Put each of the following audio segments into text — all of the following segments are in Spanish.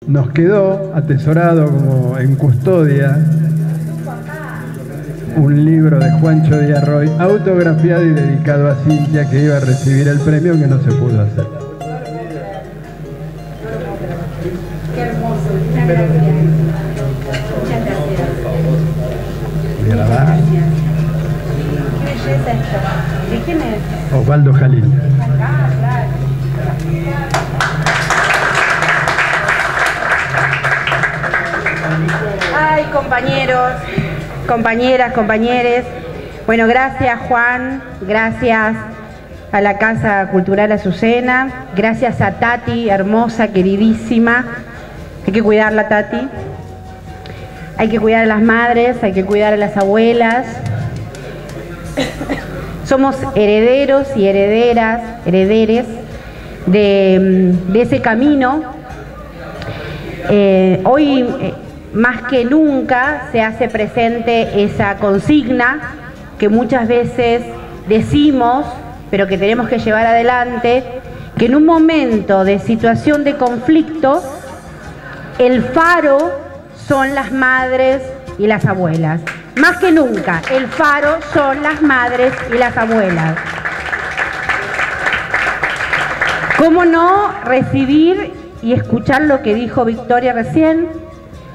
nos quedó atesorado como en custodia un libro de Juancho Díaz Roy, autografiado y dedicado a Cintia, que iba a recibir el premio que no se pudo hacer. Qué hermoso, muchas gracias. Muchas gracias. Muchas gracias. Qué belleza esto. ¿De quién es? Osvaldo Jalil. Ah, claro. Ay, compañeros, compañeras, compañeres. Bueno, gracias Juan, gracias a la Casa Cultural Azucena, gracias a Tati, hermosa, queridísima. Hay que cuidarla, Tati. Hay que cuidar a las madres, hay que cuidar a las abuelas. Somos herederos y herederes de ese camino. Hoy más que nunca se hace presente esa consigna que muchas veces decimos, pero que tenemos que llevar adelante, que en un momento de situación de conflicto, el faro son las madres y las abuelas. Más que nunca, el faro son las madres y las abuelas. ¿Cómo no recibir y escuchar lo que dijo Victoria recién?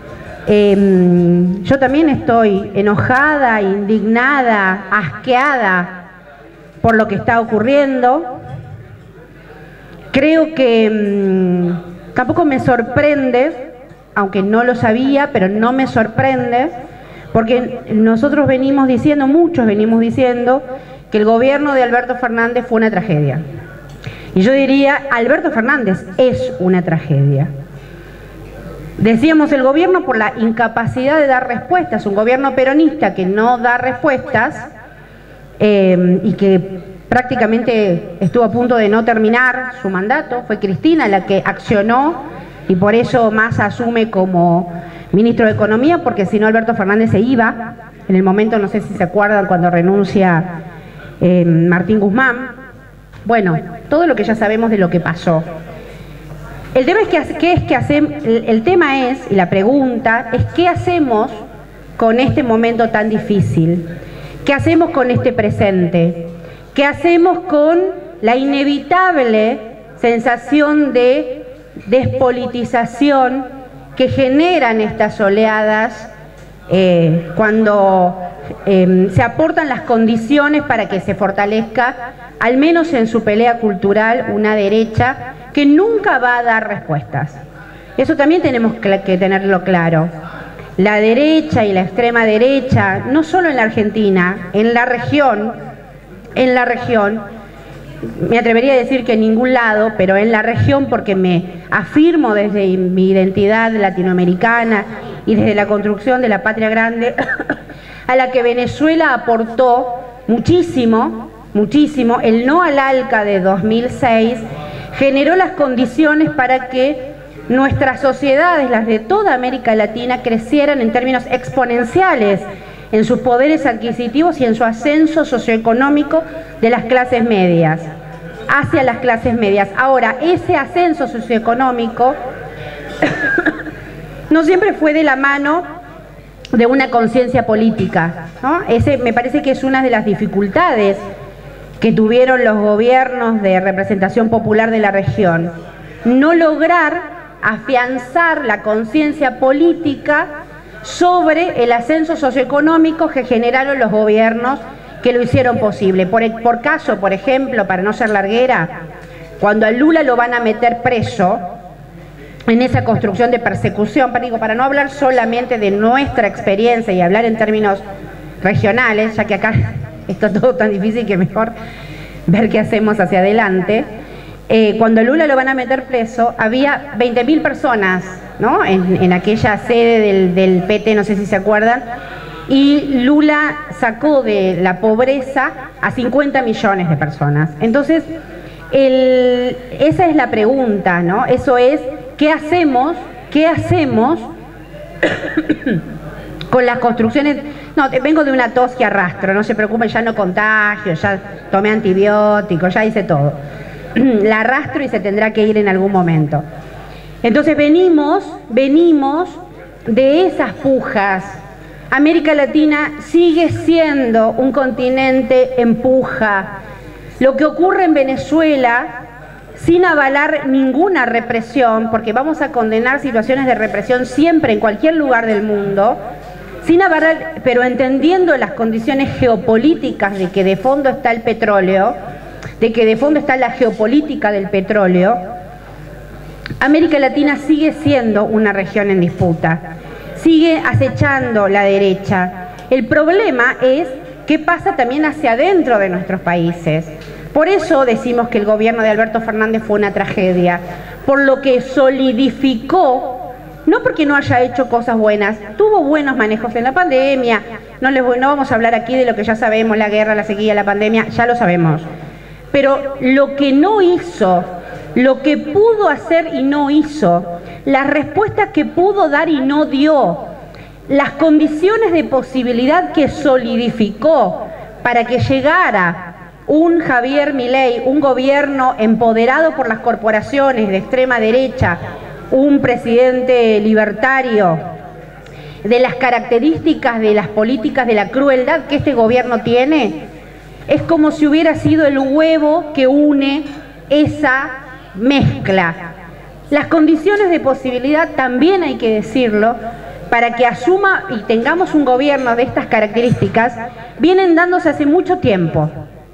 Yo también estoy enojada, indignada, asqueada por lo que está ocurriendo. Creo que tampoco me sorprende, aunque no lo sabía, pero no me sorprende, porque nosotros venimos diciendo, muchos venimos diciendo, que el gobierno de Alberto Fernández fue una tragedia. Y yo diría, Alberto Fernández es una tragedia. Decíamos el gobierno por la incapacidad de dar respuestas, un gobierno peronista que no da respuestas y que prácticamente estuvo a punto de no terminar su mandato. Fue Cristina la que accionó y por eso Massa asume como ministro de Economía, porque si no Alberto Fernández se iba en el momento, no sé si se acuerdan, cuando renuncia Martín Guzmán. Bueno, todo lo que ya sabemos de lo que pasó. El tema es, y la pregunta es, ¿qué hacemos con este momento tan difícil? ¿Qué hacemos con este presente? ¿Qué hacemos con la inevitable sensación de despolitización que generan estas oleadas cuando se aportan las condiciones para que se fortalezca, al menos en su pelea cultural, una derecha que nunca va a dar respuestas? Eso también tenemos que tenerlo claro. La derecha y la extrema derecha, no solo en la Argentina, en la región, me atrevería a decir que en ningún lado, pero en la región, porque me afirmo desde mi identidad latinoamericana y desde la construcción de la patria grande, a la que Venezuela aportó muchísimo, muchísimo. El no al ALCA de 2006 generó las condiciones para que nuestras sociedades, las de toda América Latina, crecieran en términos exponenciales en sus poderes adquisitivos y en su ascenso socioeconómico de las clases medias hacia las clases medias. Ahora, ese ascenso socioeconómico no siempre fue de la mano de una conciencia política, ¿no? Ese me parece que es una de las dificultades que tuvieron los gobiernos de representación popular de la región. No lograr afianzar la conciencia política sobre el ascenso socioeconómico que generaron los gobiernos que lo hicieron posible. Por caso, por ejemplo, para no ser larguera, cuando a Lula lo van a meter preso en esa construcción de persecución, para no hablar solamente de nuestra experiencia y hablar en términos regionales, ya que acá está todo tan difícil que mejor ver qué hacemos hacia adelante. Cuando Lula lo van a meter preso, había 20.000 personas, ¿no?, en aquella sede del PT, no sé si se acuerdan, y Lula sacó de la pobreza a 50 millones de personas. Entonces, esa es la pregunta, ¿no? Eso es, ¿qué hacemos con las construcciones? No, vengo de una tos que arrastro, no se preocupen, ya no contagio, ya tomé antibióticos, ya hice todo. La arrastro y se tendrá que ir en algún momento. Entonces venimos de esas pujas. América Latina sigue siendo un continente en puja. Lo que ocurre en Venezuela, sin avalar ninguna represión, porque vamos a condenar situaciones de represión siempre en cualquier lugar del mundo, sin avalar, pero entendiendo las condiciones geopolíticas de que de fondo está el petróleo, de que de fondo está la geopolítica del petróleo, América Latina sigue siendo una región en disputa, sigue acechando la derecha. El problema es qué pasa también hacia adentro de nuestros países. Por eso decimos que el gobierno de Alberto Fernández fue una tragedia, por lo que solidificó, no porque no haya hecho cosas buenas, tuvo buenos manejos en la pandemia, no vamos a hablar aquí de lo que ya sabemos, la guerra, la sequía, la pandemia, ya lo sabemos. Pero lo que no hizo, lo que pudo hacer y no hizo, las respuestas que pudo dar y no dio, las condiciones de posibilidad que solidificó para que llegara un Javier Milei, un gobierno empoderado por las corporaciones de extrema derecha, un presidente libertario, de las características de las políticas de la crueldad que este gobierno tiene, es como si hubiera sido el huevo que une esa mezcla. Las condiciones de posibilidad, también hay que decirlo, para que asuma y tengamos un gobierno de estas características, vienen dándose hace mucho tiempo.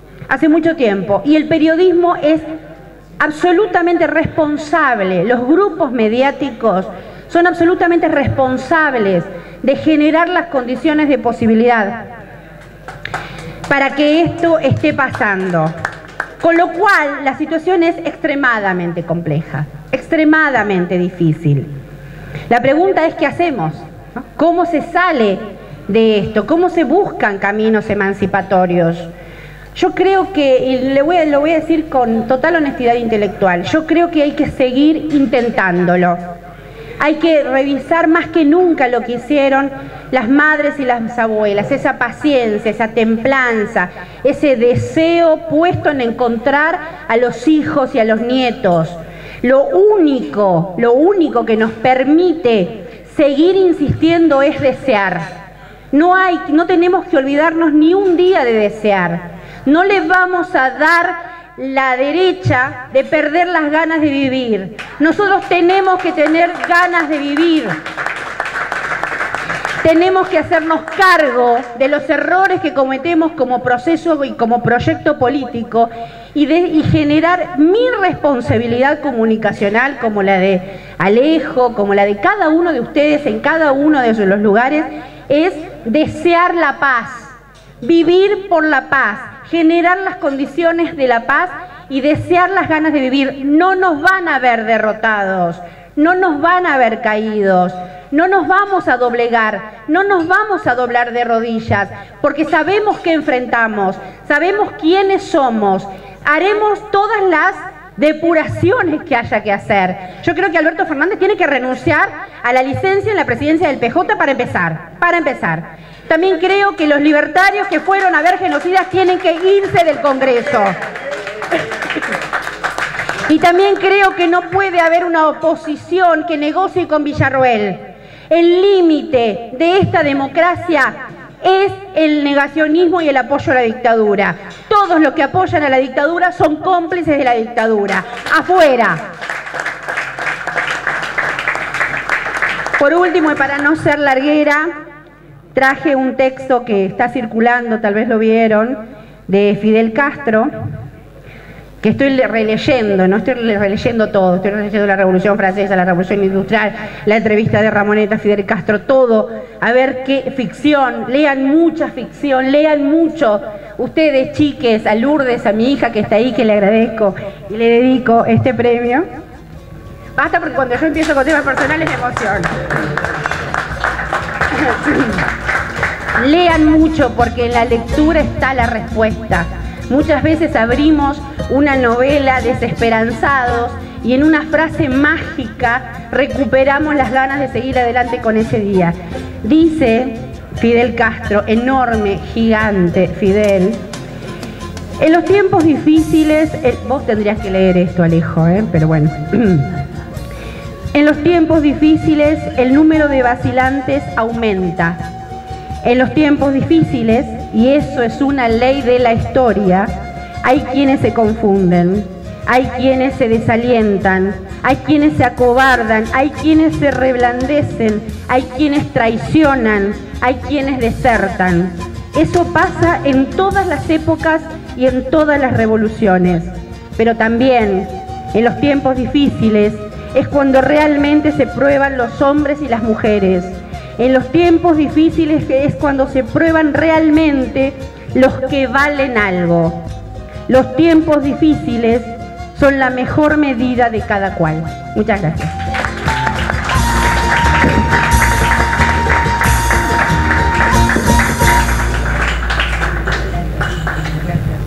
Y el periodismo es absolutamente responsable, los grupos mediáticos son absolutamente responsables de generar las condiciones de posibilidad para que esto esté pasando. Con lo cual, la situación es extremadamente compleja, extremadamente difícil. La pregunta es, ¿qué hacemos? ¿No? ¿Cómo se sale de esto? ¿Cómo se buscan caminos emancipatorios? Yo creo que, y lo voy a decir con total honestidad intelectual, yo creo que hay que seguir intentándolo. Hay que revisar más que nunca lo que hicieron las madres y las abuelas, esa paciencia, esa templanza, ese deseo puesto en encontrar a los hijos y a los nietos. Lo único que nos permite seguir insistiendo es desear. No tenemos que olvidarnos ni un día de desear. No le vamos a dar la derecha de perder las ganas de vivir. Nosotros tenemos que tener ganas de vivir. Tenemos que hacernos cargo de los errores que cometemos como proceso y como proyecto político y generar mi responsabilidad comunicacional, como la de Alejo, como la de cada uno de ustedes en cada uno de los lugares, es desear la paz, vivir por la paz, generar las condiciones de la paz y desear las ganas de vivir. No nos van a ver derrotados, no nos van a ver caídos, no nos vamos a doblegar, no nos vamos a doblar de rodillas, porque sabemos qué enfrentamos, sabemos quiénes somos, haremos todas las depuraciones que haya que hacer. Yo creo que Alberto Fernández tiene que renunciar a la licencia en la presidencia del PJ para empezar. También creo que los libertarios que fueron a ver genocidas tienen que irse del Congreso. Y también creo que no puede haber una oposición que negocie con Villarroel. El límite de esta democracia es el negacionismo y el apoyo a la dictadura. Todos los que apoyan a la dictadura son cómplices de la dictadura. ¡Afuera! Por último, y para no ser larguera, traje un texto que está circulando, tal vez lo vieron, de Fidel Castro, que estoy releyendo, no estoy releyendo todo, estoy releyendo la Revolución Francesa, la Revolución Industrial, la entrevista de Ramoneta, Fidel Castro, todo, a ver qué ficción, lean mucha ficción, lean mucho. Ustedes, chiques, a Lourdes, a mi hija que está ahí, que le agradezco y le dedico este premio. Basta porque cuando yo empiezo con temas personales me emociono. Lean mucho porque en la lectura está la respuesta. Muchas veces abrimos una novela desesperanzados y en una frase mágica recuperamos las ganas de seguir adelante con ese día. Dice Fidel Castro, enorme, gigante Fidel, en los tiempos difíciles, vos tendrías que leer esto, Alejo, pero bueno. En los tiempos difíciles el número de vacilantes aumenta. En los tiempos difíciles, y eso es una ley de la historia, hay quienes se confunden, hay quienes se desalientan, hay quienes se acobardan, hay quienes se reblandecen, hay quienes traicionan, hay quienes desertan. Eso pasa en todas las épocas y en todas las revoluciones, pero también en los tiempos difíciles es cuando realmente se prueban los hombres y las mujeres. En los tiempos difíciles es cuando se prueban realmente los que valen algo. Los tiempos difíciles son la mejor medida de cada cual. Muchas gracias.